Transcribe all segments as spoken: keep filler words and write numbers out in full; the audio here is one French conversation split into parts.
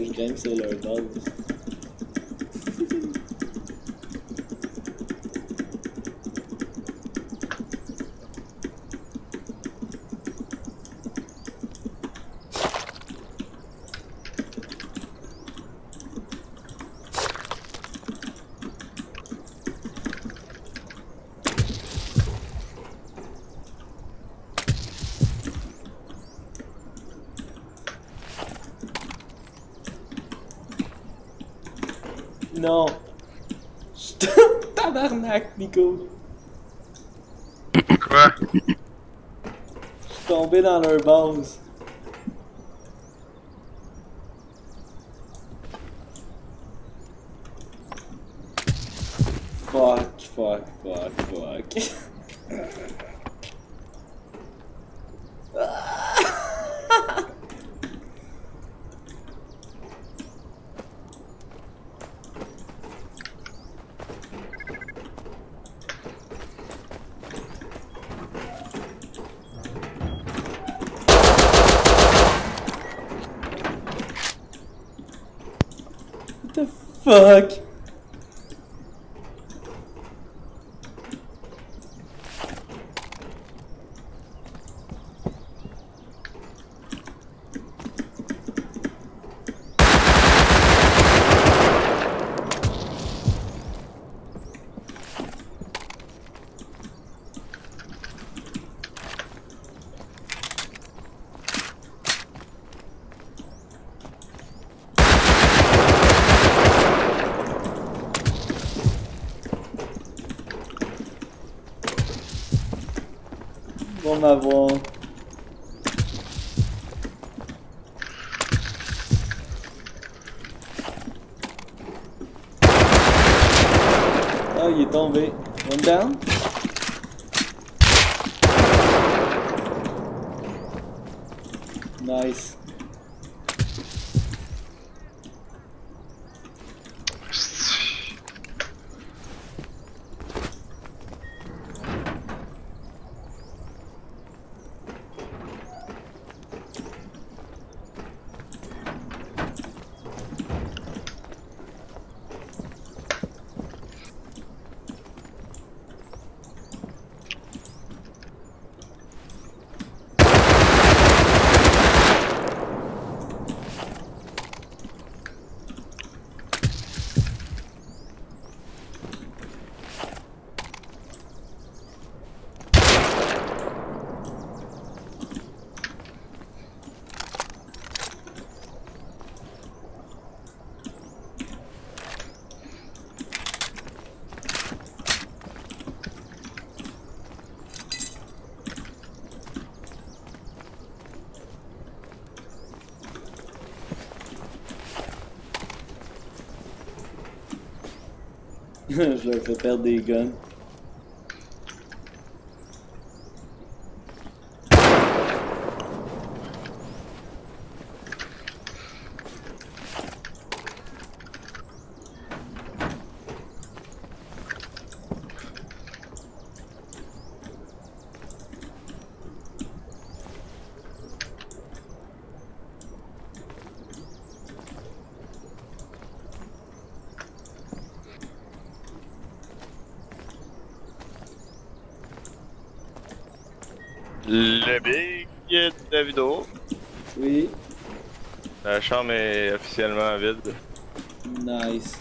je grimpe sur leur base. Non! Tabarnak, Nico! Quoi? Je suis tombé dans leur base. Fuck, fuck, fuck, fuck. What the fuck? Bon m'avoir. Ah, il est tombé. One down. Nice. Je leur fais perdre des guns. Le big de la vidéo. Oui. La chambre est officiellement vide. Nice.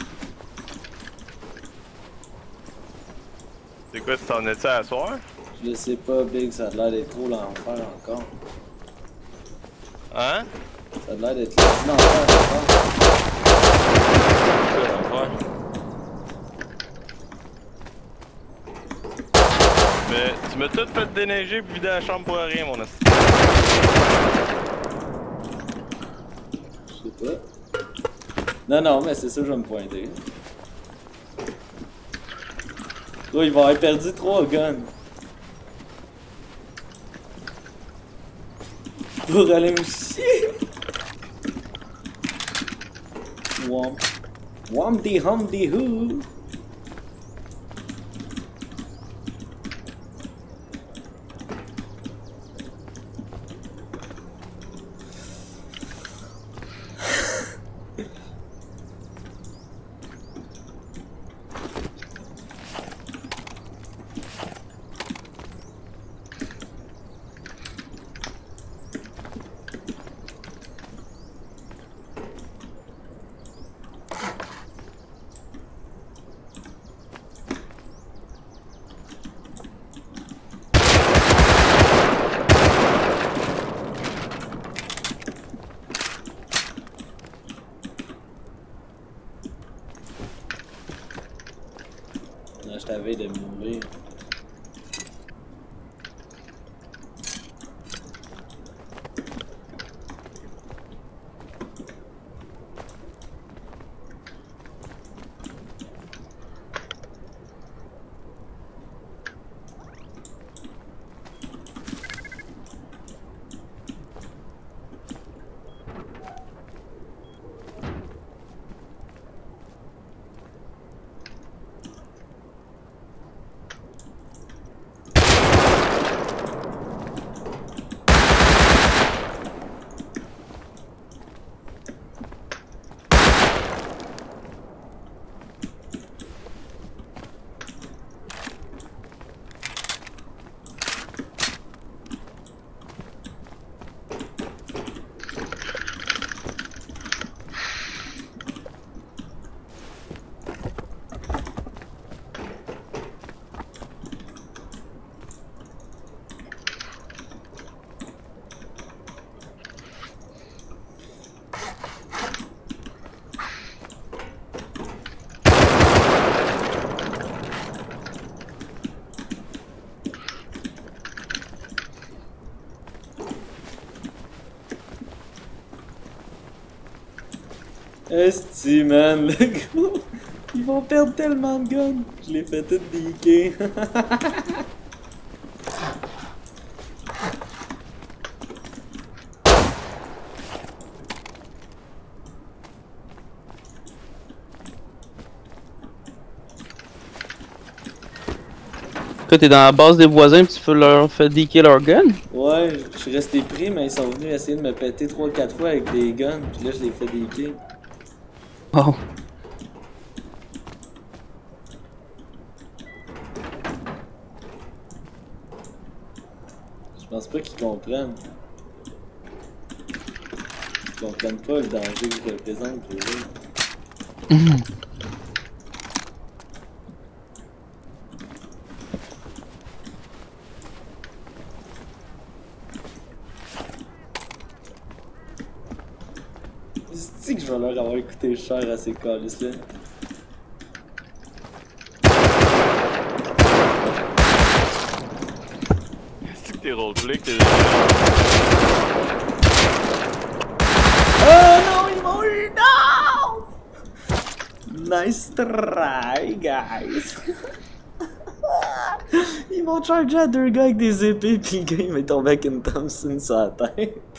C'est quoi, tu t'en es-tu à soir? Je le sais pas, Big, ça a l'air d'être trop l'enfer encore. Hein? Ça a l'air d'être l'enfer encore. C'est l'enfer. Mais tu m'as tout fait déneiger puis vider la chambre pour rien, mon asti. Je sais pas. Non, non, mais c'est ça, je vais me pointer. Toi, il va avoir perdu trois guns. Pour aller me chier. Womp. Wompty Humpty Hoo. Esti, man, le gros. Ils vont perdre tellement de guns. Je les fais toutes deaker. Toi, t'es dans la base des voisins pis tu fais leur fais deaker leur gun? Ouais, je suis resté pris, mais ils sont venus essayer de me péter trois quatre fois avec des guns, puis là je les fais deaker. Oh. Je pense pas qu'ils comprennent. Ils comprennent pas le danger que je représente pour eux. C'est que je vais leur avoir coûté cher à ces calices-là. C'est que t'es roleplay que t'es... Oh non, ils m'ont eu! Non! Nice try, guys! Ils m'ont chargé à deux gars avec des épées, pis le gars il m'est tombé avec une Thompson sur la tête.